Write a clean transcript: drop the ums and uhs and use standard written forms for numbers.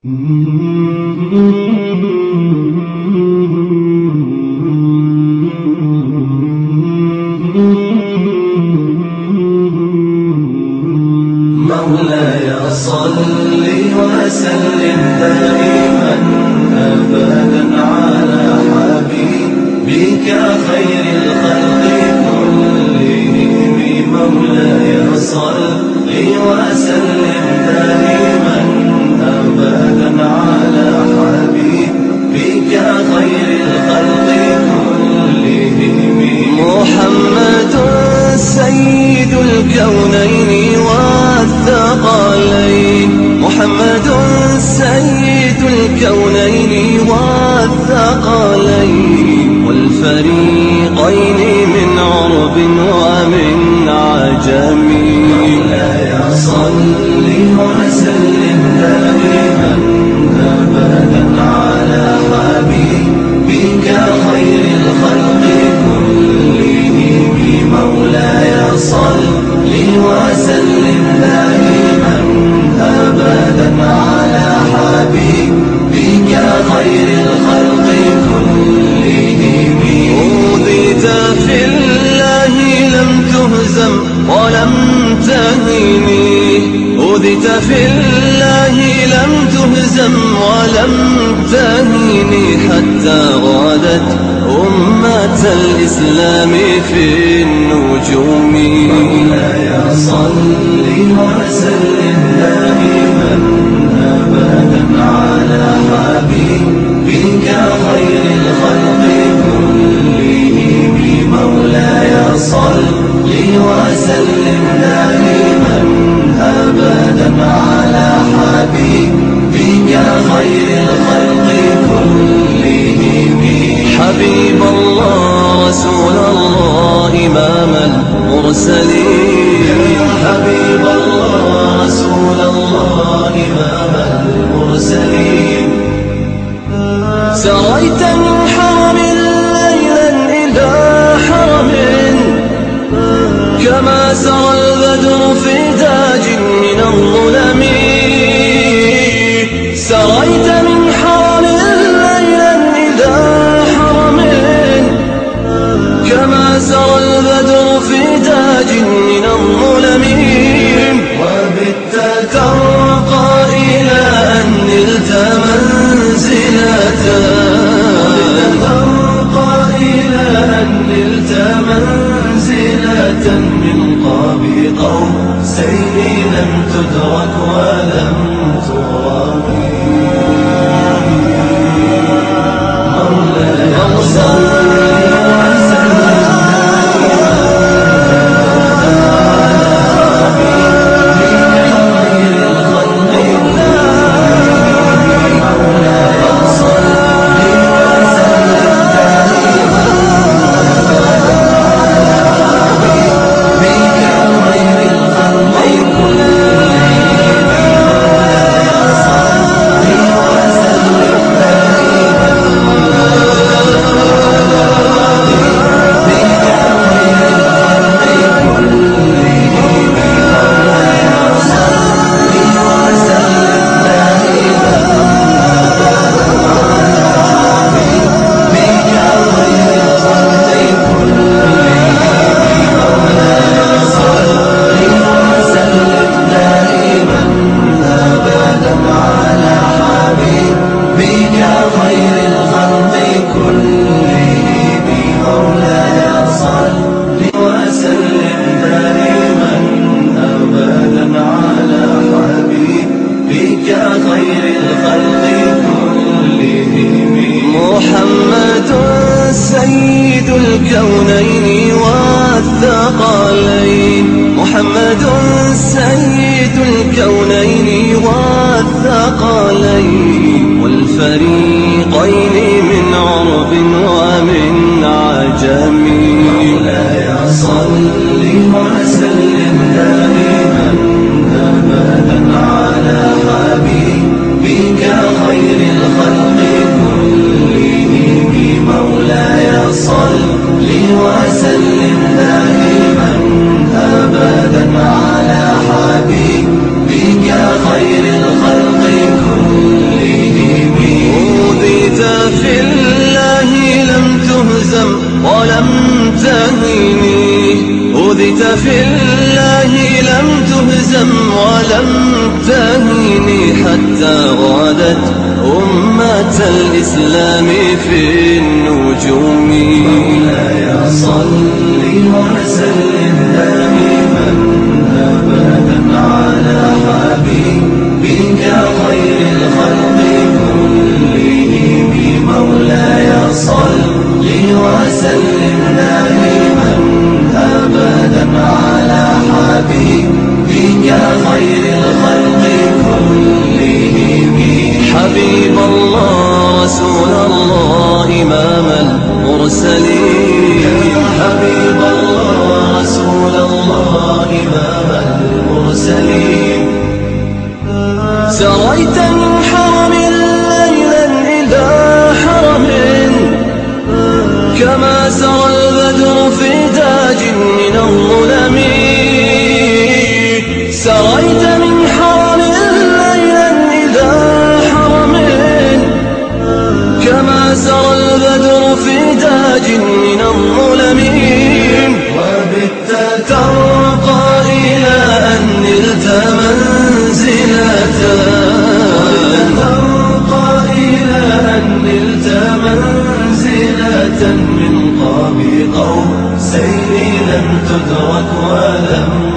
مولاي صل وسلم دائما أبدا على حبيبك خير الخلق كلهم. مولاي صل وسلم دائما أبدا على حبيبك خير الخلق كلهم. محمد سيد الكونين والثقلين، محمد سيد الكونين والثقلين والفريقين من عرب ومن عجم. مولاي صل وسلم دائما أبدا على حبيبك خير الخلق كلهم. مولاي صل وسلم دائما أبدا على حبيبك خير الخلق كلهم. أوذيت في الله لم تهزم ولم تهني، أوذيت في الله لم تهزم ولم تهني حتى غادت أمة الإسلام في النجوم. مولاي صل وسلم دائما أبدا على حبيبك خير الخلق كلهم. مولاي صل وسلم دائما أبدا على حبيبك خير الخلق كلهم. حبيب الله رسول الله إمام المرسلين، حبيب الله رسول الله إمام المرسلين. سريت من حرم ليلا إلى حرم كما سرى البدر في تاج من الظلم. سريت من حرم ليلا إلى حرم كما سرى البدر في تاج من الظلم. وبت ترقى إلى أن نلت منزلة، ترقى إلى أن نلت منزلة من قاب قوسين لم تدرك ولم ترام. مولاي صل سيد الكونين والثقلين، محمد سيد الكونين والثقلين والفريقين من عرب ومن عجم. مولاي صل وسلم دائما أبدا على حبيبك خير الخلق كلهم. مولاي صل في الله لم تهزم ولم تهيني حتى غادت أمة الإسلام في النجوم. مولاي صل وسلم دائما أبدا على حبيبك خير الخلق كلهم. مولاي صل وسلم دائما أبدا على حبيبك خير الخلق كلهم. حبيب الله رسول الله إمام المرسلين. حبيب الله رسول الله إمام المرسلين. سريت من حرم ليلا إلى حرم كما سرى البدر في تاج من الظلم. سريت من حرم ليلا إلى حرم كما سرى البدر في تاج من الظلم. وبت ترقى إلى أن نلت منزلة من قاب قوسين لم تدرك ولم